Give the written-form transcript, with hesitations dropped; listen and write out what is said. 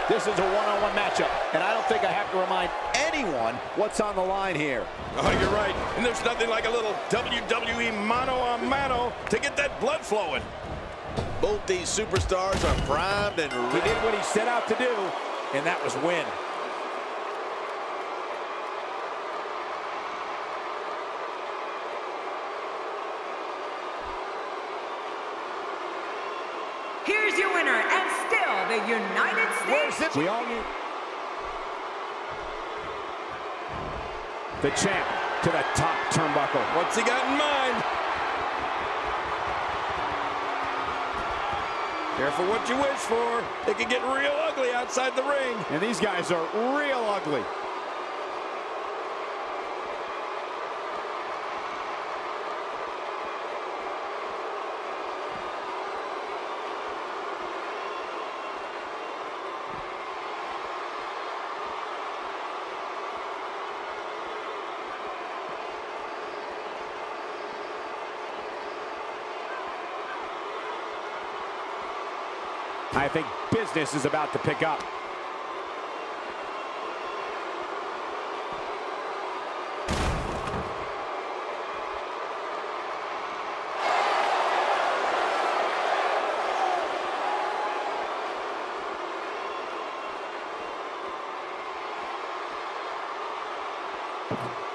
This is a one-on-one matchup, and I don't think I have to remind anyone what's on the line here. Oh, you're right. And there's nothing like a little WWE mano-a-mano to get that blood flowing. Both these superstars are primed and ready. He did what he set out to do, and that was win. Here's your winner, and still the United States. We all need the champ to the top turnbuckle. What's he got in mind? Careful what you wish for. It can get real ugly outside the ring. And these guys are real ugly. I think business is about to pick up. Ready.